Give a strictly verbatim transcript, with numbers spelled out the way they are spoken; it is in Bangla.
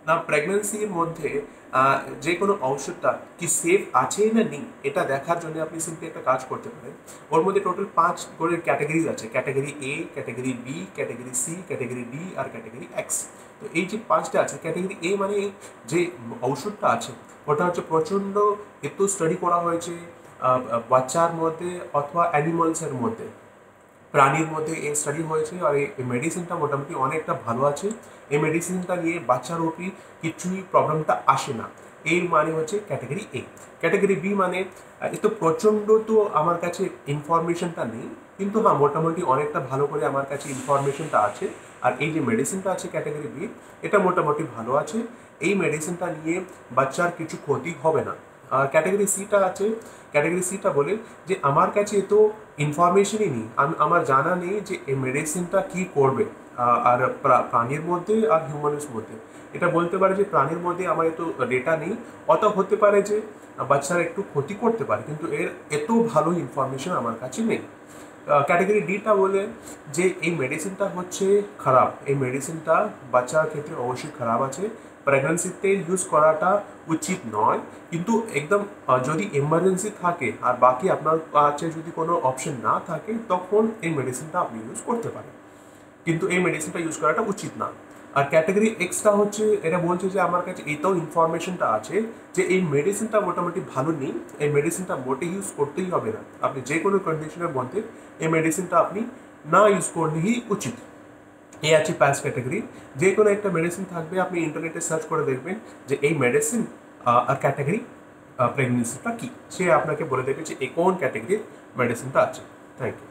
না প্রেগন্যান্সির মধ্যে যে কোনো ঔষধটা কি সেফ আছে না নেই এটা দেখার জন্য আপনি সিম্পলি একটা কাজ করতে পারেন। ওর মধ্যে টোটাল পাঁচ করে ক্যাটাগরিজ আছে, category A, category B, category C, category D আর ক্যাটাগরি এক্স। তো এই যে পাঁচটা আছে, ক্যাটাগরি এ মানে যে ঔষধটা আছে ওটা হচ্ছে প্রচণ্ড একটু স্টাডি করা হয়েছে বাচ্চার মধ্যে অথবা অ্যানিমালসের মধ্যে, প্রাণীর মধ্যে এই স্টাডি হয়েছে আর এই মেডিসিনটা মোটামুটি অনেকটা ভালো আছে। এই মেডিসিনটা নিয়ে বাচ্চার উপরই কিছুই প্রবলেমটা আসে না। এর মানে হচ্ছে ক্যাটাগরি এ। ক্যাটাগরি বি মানে এত প্রচণ্ড তো আমার কাছে ইনফরমেশনটা নেই, কিন্তু হ্যাঁ মোটামুটি অনেকটা ভালো করে আমার কাছে ইনফরমেশনটা আছে। আর এই যে মেডিসিনটা আছে ক্যাটাগরি বি, এটা মোটামুটি ভালো আছে। এই মেডিসিনটা নিয়ে বাচ্চার কিছু ক্ষতি হবে না। আর ক্যাটাগরি সিটা আছে, ক্যাটাগরি সিটা বলে যে আমার কাছে তো ইনফরমেশনই নেই, আমি আমার জানা নেই যে এই মেডিসিনটা কী করবে আর প্রাণীর মধ্যে আর হিউম্যানের মধ্যে। এটা বলতে পারে যে প্রাণীর মধ্যে আমার এত ডেটা নেই, অত হতে পারে যে বাচ্চার একটু ক্ষতি করতে পারে, কিন্তু এর এত ভালো ইনফরমেশন আমার কাছে নেই। ক্যাটাগরি ডিটা বলে যে এই মেডিসিনটা হচ্ছে খারাপ, এই মেডিসিনটা বাচ্চার ক্ষেত্রে অবশ্যই খারাপ আছে, প্রেগন্যান্সিতে ইউজ করাটা উচিত নয়, কিন্তু একদম যদি এমার্জেন্সি থাকে আর বাকি আপনার কাছে যদি কোনো অপশন না থাকে তখন এই মেডিসিনটা আপনি ইউজ করতে পারেন, কিন্তু এই মেডিসিনটা ইউজ করাটা উচিত না। আর ক্যাটাগরি এক্সটা হচ্ছে এটা বলছে যে আমার কাছে এইটাও ইনফরমেশনটা আছে যে এই মেডিসিনটা মোটামুটি ভালো নেই, এই মেডিসিনটা মোটে ইউজ করতেই হবে না, আপনি যে কোনো কন্ডিশনের মধ্যে এই মেডিসিনটা আপনি না ইউজ করলেই উচিত। এই আছে প্যাস ক্যাটাগরি। যে কোনো একটা মেডিসিন থাকবে, আপনি ইন্টারনেটে সার্চ করে দেখবেন যে এই মেডিসিন আর ক্যাটাগরি প্রেগনেন্সিটা কী, সে আপনাকে বলে দেবে যে এই কোন ক্যাটাগরির মেডিসিনটা আছে। Thank you.